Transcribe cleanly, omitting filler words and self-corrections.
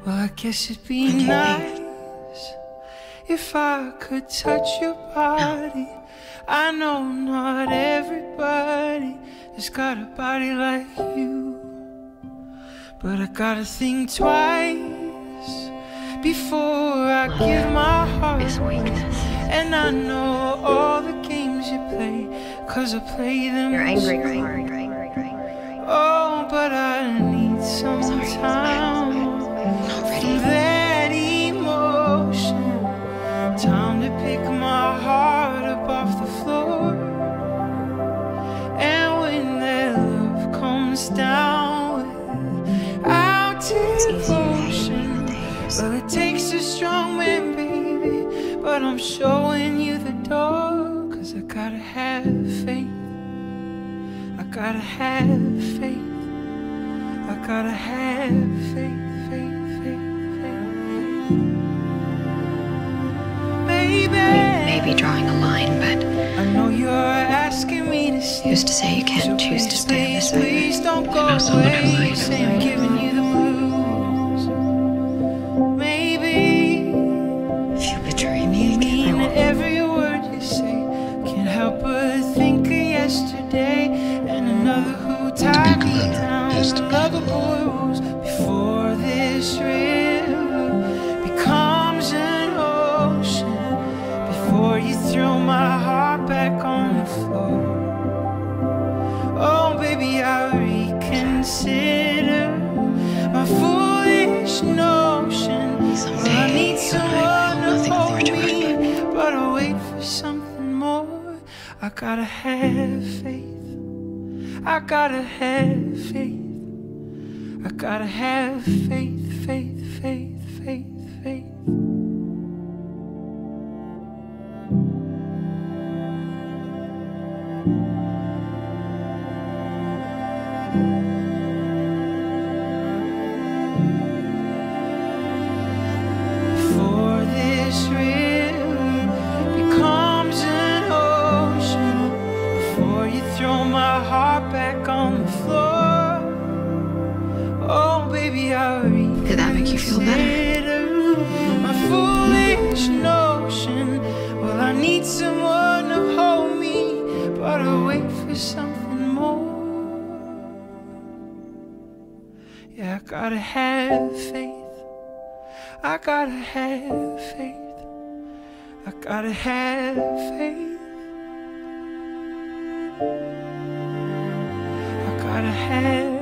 Well, I guess it'd be nice if I could touch your body. I know not everybody has got a body like you, but I gotta think twice before I give my heart away. And I know all the games you play, 'cause I play them. You're angry. Oh, but I need some time for that emotion. Time to pick my heart up off the floor. And when that love comes down without devotion, well, it takes a strong man, baby, but I'm showing you the door. 'Cause I gotta have faith, I gotta have faith, I gotta have faith, faith, faith, faith. Baby, Maybe drawing a line, but I know you're asking me to stay. who's to say you can't choose to stay this way? Please don't go know someone who away. might. Say I'm giving you the blues. Maybe If you betray me again, I mean won't. every word you say. Can't help but think of yesterday and another who tied me down. Another boy rules before this river becomes an ocean. Before you throw my heart back on the floor. Oh, baby, I reconsider my foolish notion. Someday, I need you and I someone will to nothing more hold to me, it. but I wait for something more. I gotta have faith, I gotta have faith, I gotta have faith, faith, faith, faith, faith. Before this river becomes an ocean, before you throw my heart back on the floor. Oh, baby, I Did that make you feel better? reconsider my foolish notion. Well, I need someone to hold me, but I wait for something more. Yeah, I gotta have faith, I gotta have faith, I gotta have faith, I gotta have